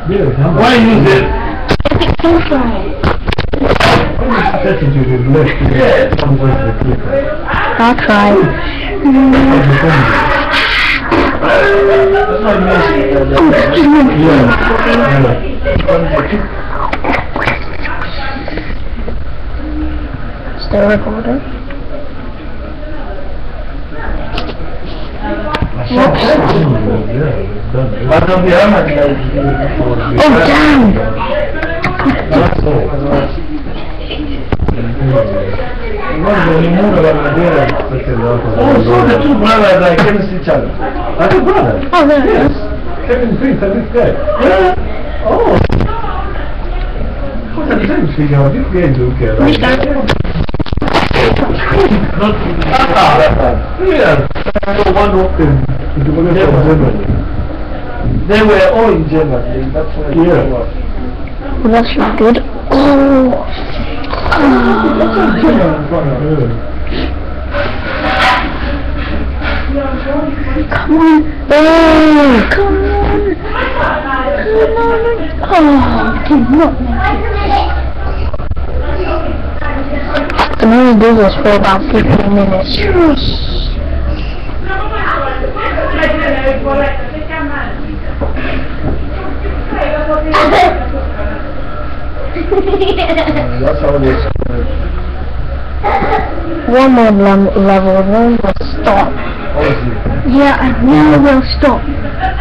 Why use it? I'll try. Still recording. Oh damn! So the two brothers are against each other. Are they brothers? Oh, there it Yes. is. Kevin Prince and this guy. Yeah. Oh. What's the same figure? This guy is okay. Which guy? Not yeah. So one of them. They were all in Germany. That's why. Yeah. Well, that's not good. Oh. Come on. Oh, come on. Come on. Oh, did not make it. I can only do this for about 15 minutes. That's how they One more level, then we'll stop. Oh, Yeah, I never will stop.